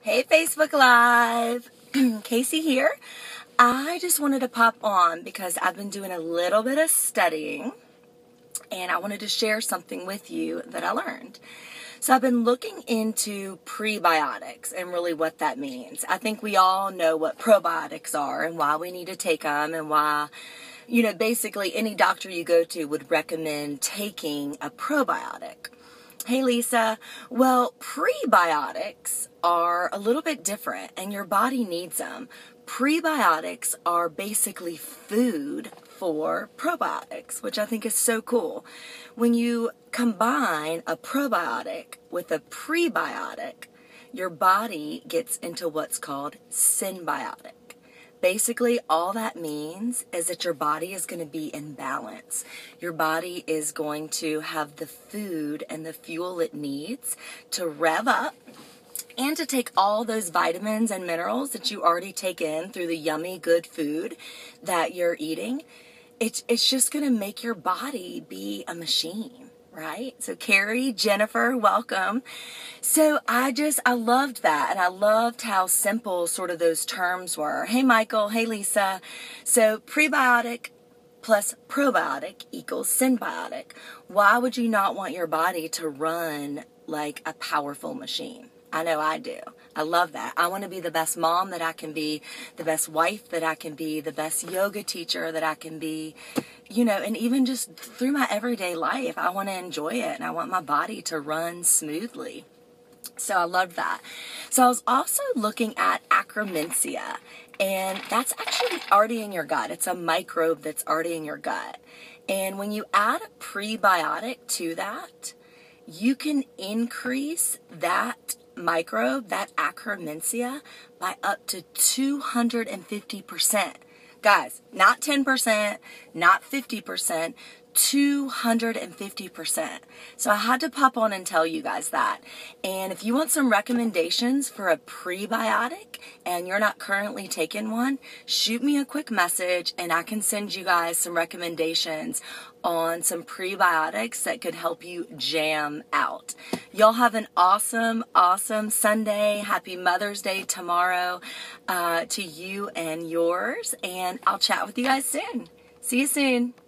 Hey, Facebook Live. Casey here. I just wanted to pop on because I've been doing a little bit of studying and I wanted to share something with you that I learned. So I've been looking into prebiotics and really what that means. I think we all know what probiotics are and why we need to take them and why, basically any doctor you go to would recommend taking a probiotic. Hey, Lisa. Well, prebiotics are a little bit different and your body needs them. Prebiotics are basically food for probiotics, which I think is so cool. When you combine a probiotic with a prebiotic, your body gets into what's called symbiotic. Basically, all that means is that your body is going to be in balance. Your body is going to have the food and the fuel it needs to rev up and to take all those vitamins and minerals that you already take in through the yummy, good food that you're eating. It's just going to make your body be a machine. Right? So Carrie, Jennifer, welcome. So I loved that. And I loved how simple sort of those terms were. Hey, Michael. Hey, Lisa. So prebiotic plus probiotic equals symbiotic. Why would you not want your body to run like a powerful machine? I know I do. I love that. I want to be the best mom that I can be, the best wife that I can be, the best yoga teacher that I can be, and even just through my everyday life, I want to enjoy it and I want my body to run smoothly. So I love that. So I was also looking at Akkermansia, and that's actually already in your gut. It's a microbe that's already in your gut. And when you add a prebiotic to that, you can increase that microbe, that Akkermansia, by up to 250%. Guys, not 10%, not 50%, 250%. So I had to pop on and tell you guys that. And if you want some recommendations for a prebiotic and you're not currently taking one, shoot me a quick message and I can send you guys some recommendations on some prebiotics that could help you jam out. Y'all have an awesome, awesome Sunday. Happy Mother's Day tomorrow to you and yours. And I'll chat with you guys soon. See you soon.